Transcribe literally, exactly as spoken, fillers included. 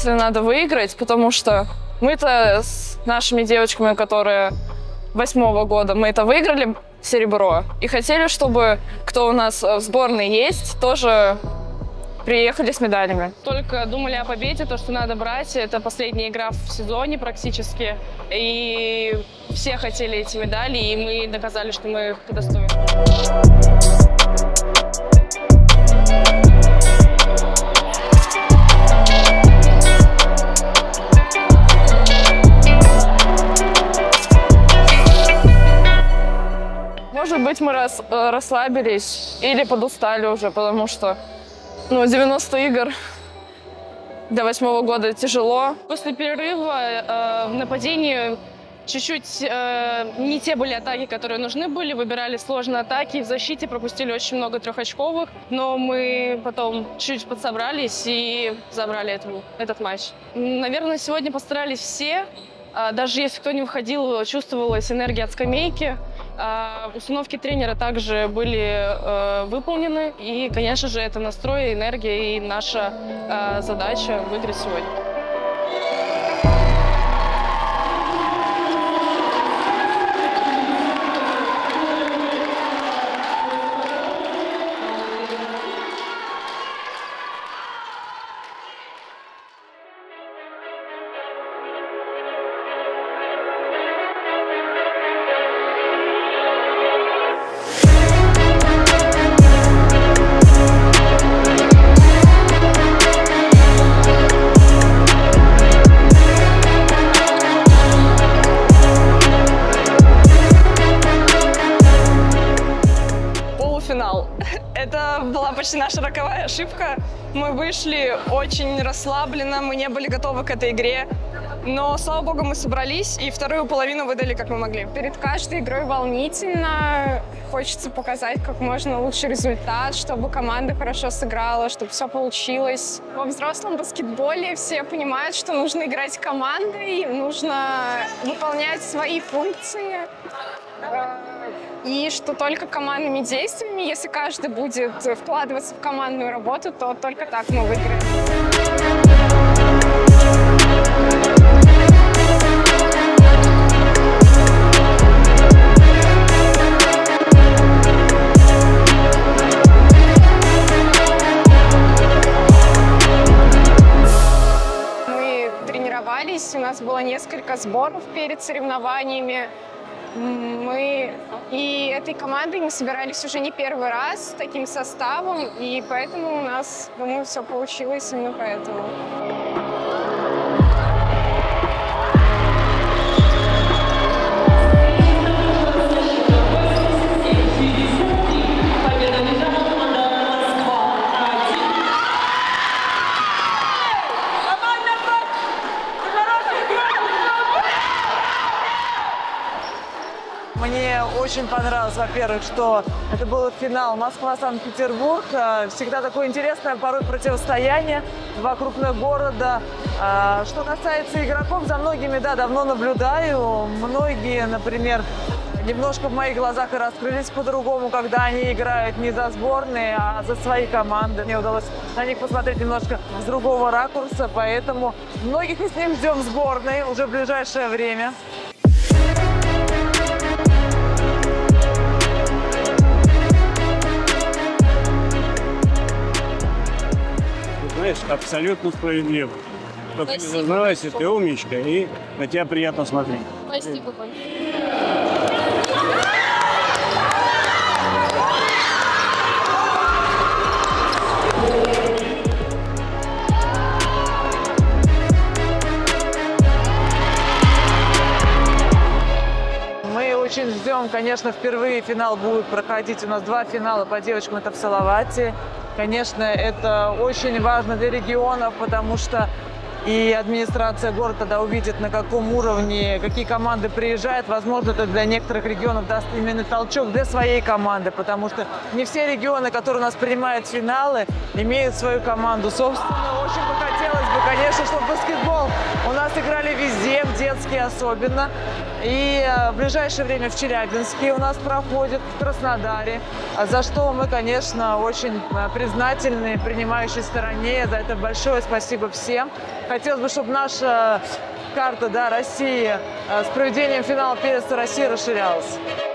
обязательно надо выиграть, потому что мы-то с нашими девочками, которые восьмого года, мы это выиграли серебро. И хотели, чтобы кто у нас в сборной есть, тоже приехали с медалями. Только думали о победе, то, что надо брать. Это последняя игра в сезоне практически. И все хотели эти медали, и мы доказали, что мы их достойны. Может быть, мы рас, расслабились или подустали уже, потому что ну, девяносто игр до восьмого года тяжело. После перерыва э, в нападении чуть-чуть э, не те были атаки, которые нужны были. Выбирали сложные атаки. В защите пропустили очень много трехочковых. Но мы потом чуть подсобрались и забрали эту, этот матч. Наверное, сегодня постарались все. Даже если кто не выходил, чувствовалась энергия от скамейки. Установки тренера также были э, выполнены. И, конечно же, это настрой, энергия и наша э, задача выиграть сегодня. Это была почти наша роковая ошибка. Мы вышли очень расслабленно, мы не были готовы к этой игре. Но, слава богу, мы собрались и вторую половину выдали, как мы могли. Перед каждой игрой волнительно. Хочется показать как можно лучший результат, чтобы команда хорошо сыграла, чтобы все получилось. Во взрослом баскетболе все понимают, что нужно играть командой, нужно выполнять свои функции. И что только командными действиями, если каждый будет вкладываться в командную работу, то только так мы выиграем. Мы тренировались, у нас было несколько сборов перед соревнованиями. Мы и этой командой мы собирались уже не первый раз с таким составом, и поэтому у нас, думаю, все получилось именно поэтому. Мне очень понравилось, во-первых, что это был финал Москва-Санкт-Петербург. Всегда такое интересное порой противостояние, два крупных города. Что касается игроков, за многими, да, давно наблюдаю. Многие, например, немножко в моих глазах и раскрылись по-другому, когда они играют не за сборные, а за свои команды. Мне удалось на них посмотреть немножко с другого ракурса, поэтому многих из них ждем в сборной уже в ближайшее время. Знаешь, абсолютно справедливо. Только не зазнавайся, ты умничка, и на тебя приятно смотреть. Спасибо, Коль. Мы очень ждем, конечно, впервые финал будет проходить. У нас два финала по девочкам, это в Салавате. Конечно, это очень важно для регионов, потому что и администрация города тогда увидит, на каком уровне, какие команды приезжают. Возможно, это для некоторых регионов даст именно толчок для своей команды, потому что не все регионы, которые у нас принимают финалы, имеют свою команду. Собственно, очень бы хотелось бы, конечно, чтобы баскетбол у нас играли везде, в детские особенно. И в ближайшее время в Челябинске у нас проходит, в Краснодаре, за что мы, конечно, очень признательны принимающей стороне. За это большое спасибо всем. Хотелось бы, чтобы наша карта, да, России с проведением финала первенства России расширялась.